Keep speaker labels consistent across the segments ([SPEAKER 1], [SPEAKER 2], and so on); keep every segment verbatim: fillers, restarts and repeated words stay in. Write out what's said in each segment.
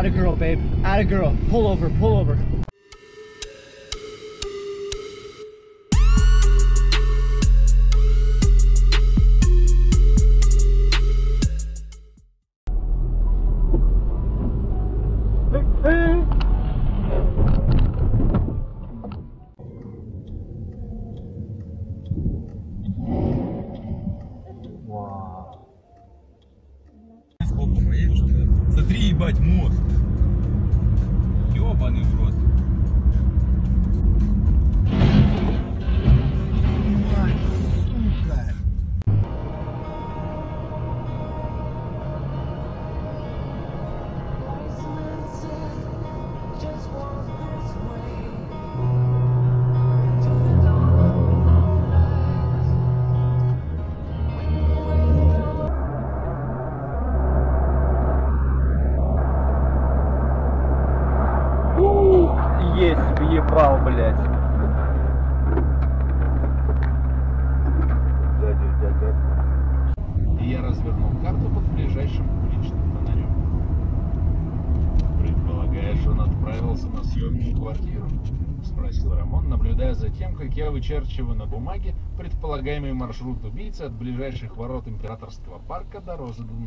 [SPEAKER 1] Atta girl, babe. Atta girl. Pull over, pull over.
[SPEAKER 2] Смотри, ебать, мост. Ёбаный в рот. Ай, сука.
[SPEAKER 1] Есть, въебал, блядь.
[SPEAKER 2] И я развернул карту под ближайшим уличным фонарем. Предполагаешь, он отправился на съемную квартиру? Спросил Рамон, наблюдая за тем, как я вычерчиваю на бумаге предполагаемый маршрут убийцы от ближайших ворот императорского парка до Розы Дуна.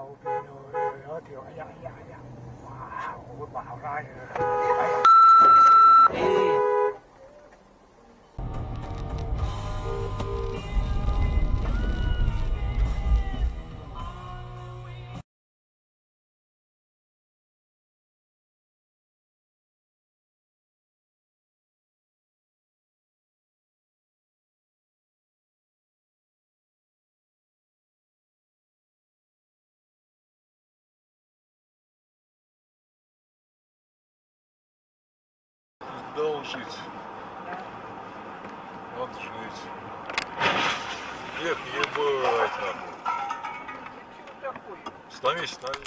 [SPEAKER 3] Должить, отжить. Эх, ебать, нахуй. Становись, становись.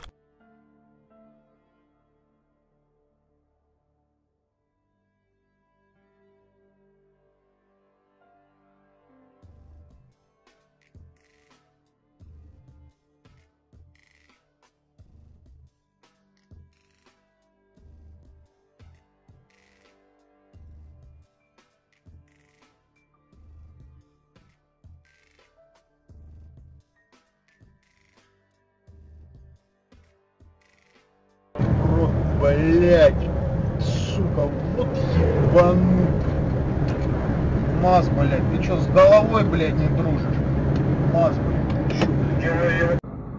[SPEAKER 4] Блять, сука, вот ебанут. Маз, блять, ты чё, с головой, блять, не дружишь? Маз, блять, чё, блядь?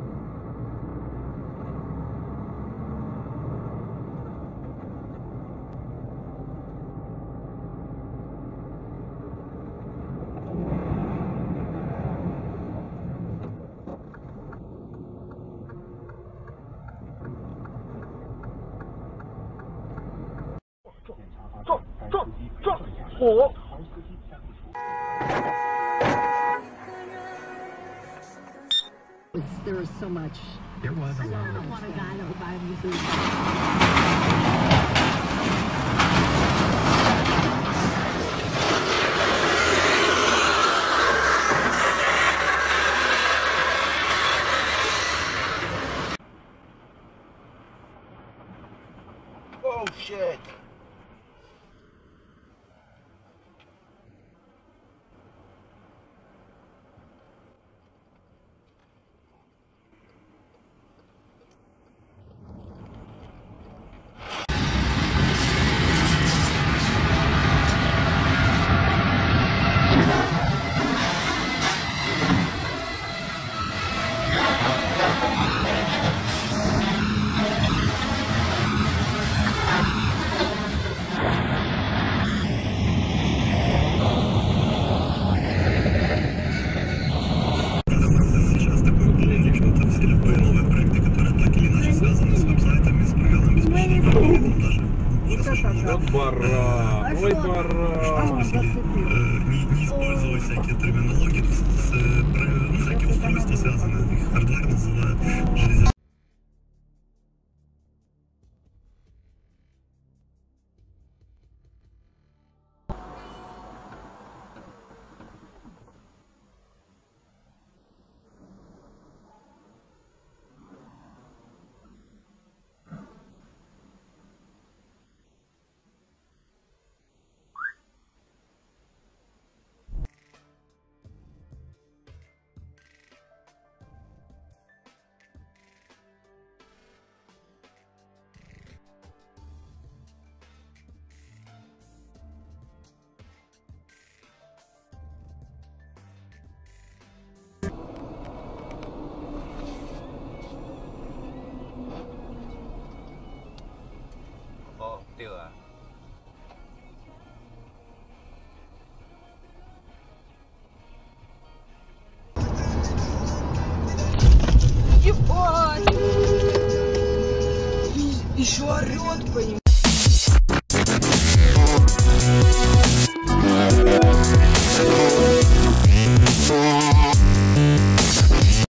[SPEAKER 5] There was so much. There was a lot. I don't want a guy that would buy me food.
[SPEAKER 4] Oh shit.
[SPEAKER 2] Вот баран, ой баран.
[SPEAKER 6] Не, не использовать всякие терминологии, с, с, всякие устройства связаны, их хардвар называют железо.
[SPEAKER 1] О, дела.
[SPEAKER 7] Ебать! И, еще орет, понимаешь?